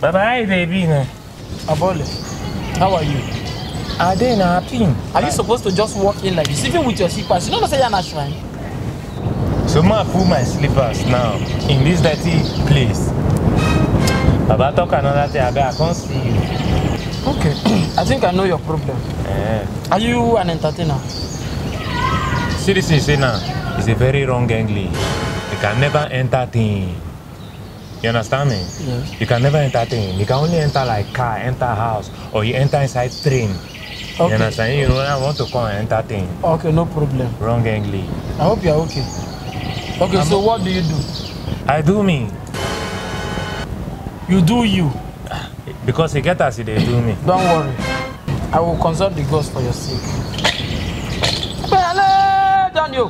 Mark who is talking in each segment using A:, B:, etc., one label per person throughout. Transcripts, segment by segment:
A: Bye-bye, baby.
B: Aboli, how are you?
A: Are they happy?
B: Are you supposed to just walk in like this, even with your slippers? You don't say you're not shrine.
A: So I put my slippers now in this dirty place. Baba talk another thing, I can't see you.
B: Okay, I think I know your problem. Are you an entertainer?
A: Seriously, now, it's a very wrong English. You can never entertain. You understand me?
B: Yes.
A: You can never entertain. You can only enter like car, enter house, or you enter inside train.
B: Okay.
A: You understand? You know, I want to come and entertain.
B: Okay, no problem.
A: Wrong English.
B: I hope you're okay. Okay, so what do you do?
A: I do me.
B: You do you.
A: Because he get as they do me.
B: Don't worry. I will consult the gods for your sake. Daniel.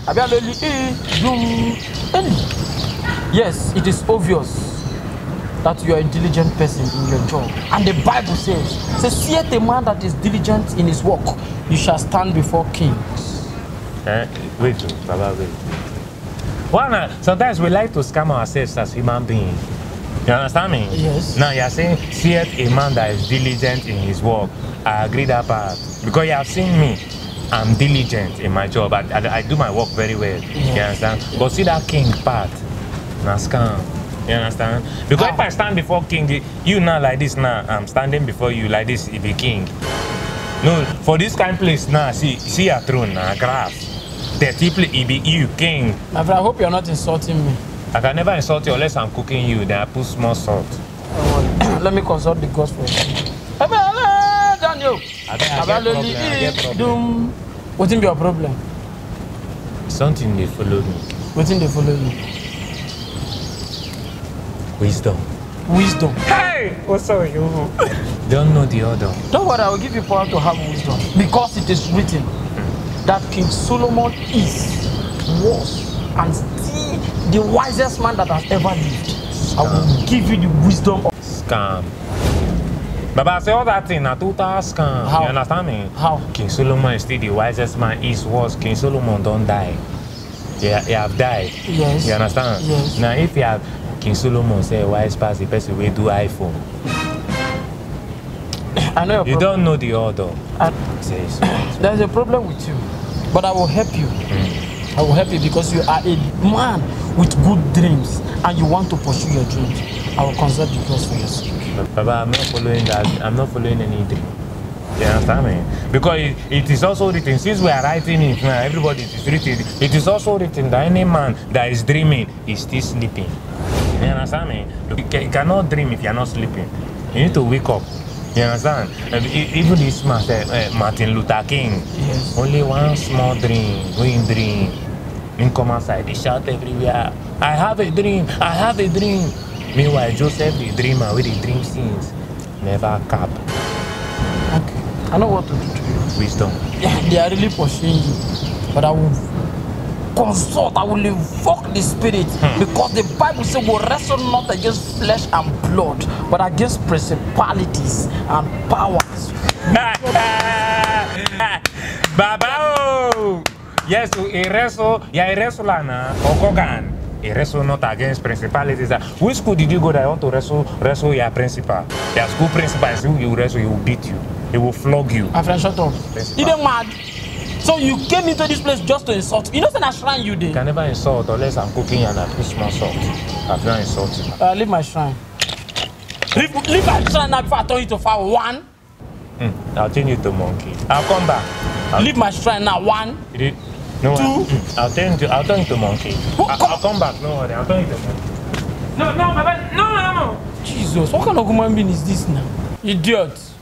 B: Yes, it is obvious that you are a diligent person in your job. And the Bible says, seeth a man that is diligent in his work, you shall stand before kings.
A: Wait, Baba, wait. One, sometimes we like to scam ourselves as human beings. You understand me?
B: Yes.
A: Now you're saying, seeth a man that is diligent in his work. I agree that part. Because you have seen me. I'm diligent in my job. I do my work very well.
B: Yes.
A: You understand? Yes. But see that king part. Now scam. You understand? Because if I stand before king, you now like this now, I'm standing before you like this, if a king. No, for this kind of place now, see your throne now, grass. It be you, king.
B: My friend, I hope you're not insulting me.
A: I can never insult you unless I'm cooking you, then I put small salt.
B: Let me consult the gods for you. Daniel! What's your problem?
A: Something they follow me.
B: What's they follow you?
A: Wisdom.
B: Wisdom.
A: Hey! What's up, you? Don't know the other.
B: Don't worry, I will give you power to have wisdom. Because it is written that King Solomon was, and still the wisest man that has ever lived. Scam. I will give you the wisdom of
A: scam. But I say all that thing, a total scam.
B: How?
A: You understand me?
B: How?
A: King Solomon is still the wisest man. Was King Solomon don't die. Yeah, he have died.
B: Yes.
A: You understand?
B: Yes.
A: Now if you have King Solomon say wise pass the person will do iPhone.
B: I know
A: you don't know the order.
B: There's a problem with you, but I will help you. I will help you because you are a man with good dreams and you want to pursue your dreams. I will consult the gods for your sake.
A: Baba, I'm not following that. I'm not following any dream. You understand me? Because it is also written, since we are writing it now, everybody is written. It is also written that any man that is dreaming is still sleeping. You understand me? You cannot dream if you are not sleeping. You need to wake up. You understand? Even this Martin Luther King,
B: yes.
A: Only one small dream, going dream. In come outside, they shout everywhere, I have a dream, I have a dream. Meanwhile, Joseph, the dreamer with the dream scenes, never cap.
B: Okay, I know what to do to you.
A: Wisdom.
B: Yeah, they are really pursuing you, but I will consult, I will invoke the spirit because the Bible says we wrestle not against flesh and blood, but against principalities and powers.
A: Baba! Yes, a wrestle, a wrestler na Okogan. A wrestle not against principalities. Which school did you go that you want to wrestle your principal? Your school principal is who you wrestle, he will beat you. He will flog you.
B: My friend, shut up. You don't mad. So you came into this place just to insult. You know say na shrine you did.
A: You can never insult unless I'm cooking and I put small salt. I've not insulted you.
B: Leave my shrine. Leave my shrine now before I turn you to foul. One.
A: I'll turn you to monkey. I'll come back.
B: Leave my shrine now. One.
A: You did? No.
B: Two.
A: I'll turn you to monkey. I'll come back. No worry. I'll turn you to monkey.
B: No, Baba. No. Jesus, what kind of human being is this now? Idiot.